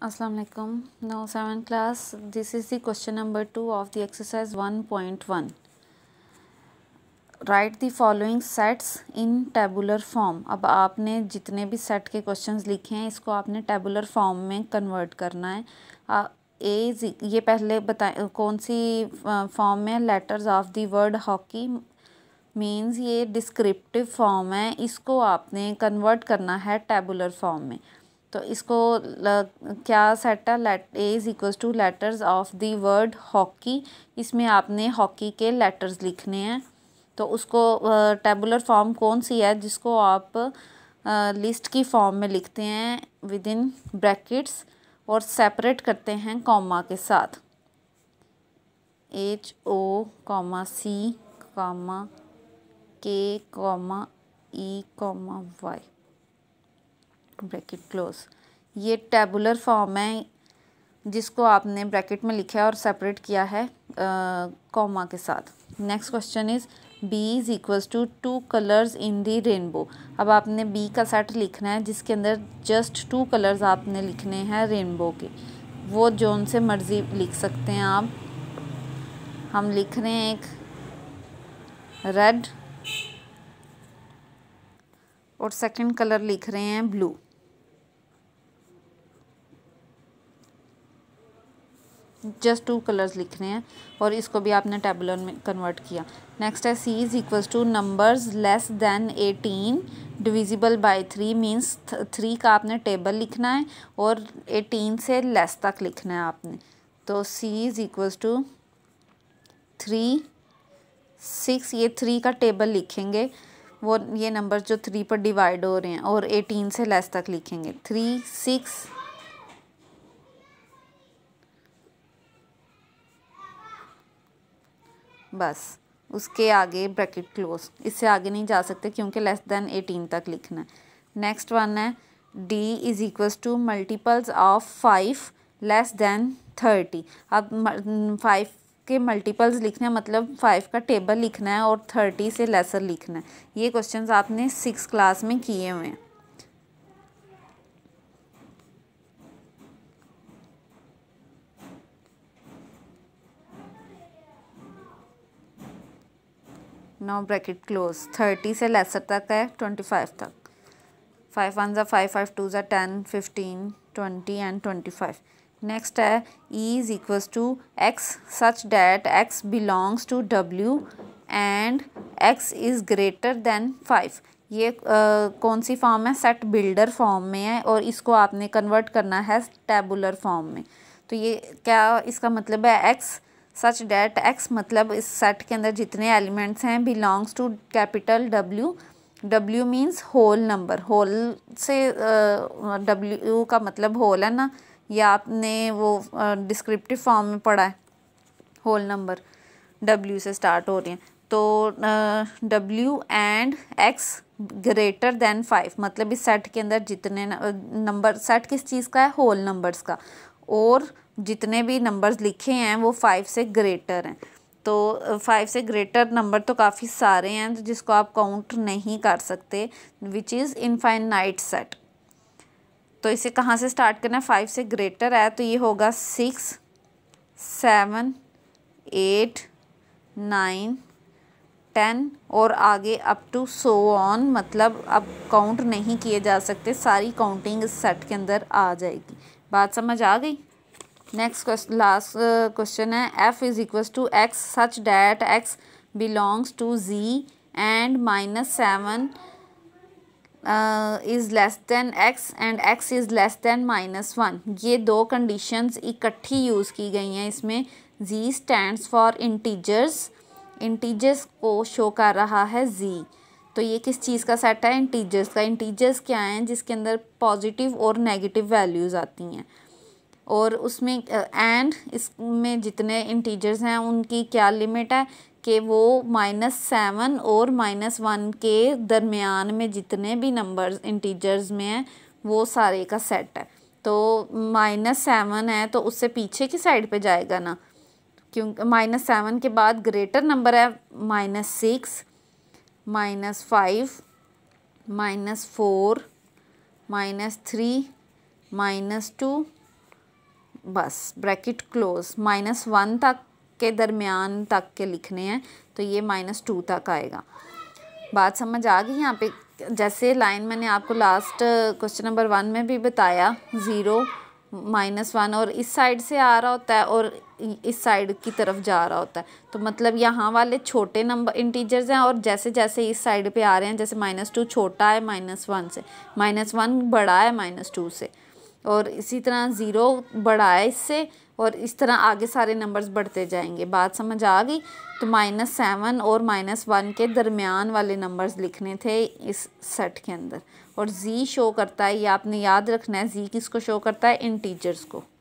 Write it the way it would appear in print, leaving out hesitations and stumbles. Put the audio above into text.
Assalamu alaikum. Now 7th class. This is the question number 2 of the exercise 1.1. Write the following sets in tabular form. अब आपने जितने भी set के questions लिखे हैं इसको आपने टेबुलर फॉर्म में कन्वर्ट करना है। ये पहले बताएं कौन सी फॉर्म में letters of the word hockey means ये डिस्क्रिप्टिव फॉर्म है, इसको आपने कन्वर्ट करना है टेबुलर फॉर्म में। तो इसको क्या सेट है, A is equals to letters of the word hockey. इसमें आपने हॉकी के लेटर्स लिखने हैं। तो उसको टेबुलर फॉर्म कौन सी है जिसको आप लिस्ट की फॉर्म में लिखते हैं विद इन ब्रैकेट्स और सेपरेट करते हैं कॉमा के साथ, HO, C, K, E, Y, bracket close. ये टेबुलर फॉर्म है जिसको आपने ब्रैकेट में लिखा है और सेपरेट किया है कॉमा के साथ। Next question is B is equals to 2 colours in the rainbow. अब आपने B का सेट लिखना है जिसके अंदर जस्ट 2 कलर्स आपने लिखने हैं रेनबो के। वो जोन से मर्ज़ी लिख सकते हैं आप। हम लिख रहे हैं एक रेड और सेकंड कलर लिख रहे हैं ब्लू। जस्ट 2 कलर्स लिख रहे हैं और इसको भी आपने टेबुलर में कन्वर्ट किया। नेक्स्ट है C is equals to numbers less than 18 divisible by 3 means 3 का आपने टेबल लिखना है और 18 से लेस तक लिखना है आपने। तो C इज़ इक्वल्स टू 3, 6, ये 3 का टेबल लिखेंगे, वो ये नंबर जो 3 पर डिवाइड हो रहे हैं, और 18 से लेस तक लिखेंगे 3, 6, बस उसके आगे ब्रैकेट क्लोज। इससे आगे नहीं जा सकते क्योंकि लेस देन 18 तक लिखना है। नेक्स्ट वन है D is equals to multiples of 5 less than 30। अब 5 के मल्टीपल्स लिखना है, मतलब 5 का टेबल लिखना है और 30 से लेसर लिखना है। ये क्वेश्चंस आपने 6 क्लास में किए हुए हैं। No bracket close. 30 से लेसर तक है 25 तक। 5 1 ज़ा 5, 5 2 ज़ा 10, 15, 20 एंड 25। नेक्स्ट है E is equals to X such that X belongs to W and X is greater than 5। ये कौन सी फॉर्म है? सेट बिल्डर फॉर्म में है और इसको आपने कन्वर्ट करना है टेबुलर फॉर्म में। तो ये क्या इसका मतलब है? X सच डैट X मतलब इस सेट के अंदर जितने एलिमेंट्स हैं belongs to capital W means whole number. Whole से W का मतलब होल है ना, या आपने वो डिस्क्रिप्टिव फॉर्म में पढ़ा है, होल नंबर W से स्टार्ट हो रहे हैं। तो W and X greater than 5 मतलब इस सेट के अंदर जितने नंबर, सेट किस चीज़ का है? होल नंबर्स का, और जितने भी नंबर्स लिखे हैं वो 5 से ग्रेटर हैं। तो 5 से ग्रेटर नंबर तो काफ़ी सारे हैं जिसको आप काउंट नहीं कर सकते, विच इज़ इनफाइनाइट सेट। तो इसे कहाँ से स्टार्ट करना है? 5 से ग्रेटर है तो ये होगा 6, 7, 8, 9, 10 और आगे अप टू सो ऑन, मतलब अब काउंट नहीं किए जा सकते, सारी काउंटिंग इस सेट के अंदर आ जाएगी। बात समझ आ गई? नेक्स्ट लास्ट क्वेश्चन है F is equals to X such that X belongs to Z and -7 is less than X and X is less than -1। ये दो कंडीशंस इकट्ठी यूज़ की गई हैं इसमें। Z stands for integers, integers को show कर रहा है Z। तो ये किस चीज़ का सेट है? इंटीजर्स का। इंटीजर्स क्या हैं? जिसके अंदर पॉजिटिव और नेगेटिव वैल्यूज़ आती हैं, और उसमें एंड इसमें जितने इंटीजर्स हैं उनकी क्या लिमिट है कि वो -7 और -1 के दरमियान में जितने भी नंबर्स इंटीजर्स में हैं वो सारे का सेट है। तो -7 है तो उससे पीछे की साइड पे जाएगा ना, क्योंकि -7 के बाद ग्रेटर नंबर है -6, -5, -4, -3, -2 बस ब्रैकेट क्लोज -1 तक के दरमियान तक के लिखने हैं, तो ये -2 तक आएगा। बात समझ आ गई यहाँ पे? जैसे लाइन मैंने आपको लास्ट क्वेश्चन नंबर 1 में भी बताया, 0 -1 और इस साइड से आ रहा होता है और इस साइड की तरफ जा रहा होता है, तो मतलब यहाँ वाले छोटे नंबर इंटीजर्स हैं और जैसे जैसे इस साइड पे आ रहे हैं, जैसे -2 छोटा है -1 से, -1 बड़ा है -2 से, और इसी तरह 0 बड़ा है इससे, और इस तरह आगे सारे नंबर्स बढ़ते जाएंगे। बात समझ आ गई? तो -7 और -1 के दरमियान वाले नंबर्स लिखने थे इस सेट के अंदर। और जी शो करता है, ये आपने याद रखना है, जी किसको शो करता है? इंटीजर्स को।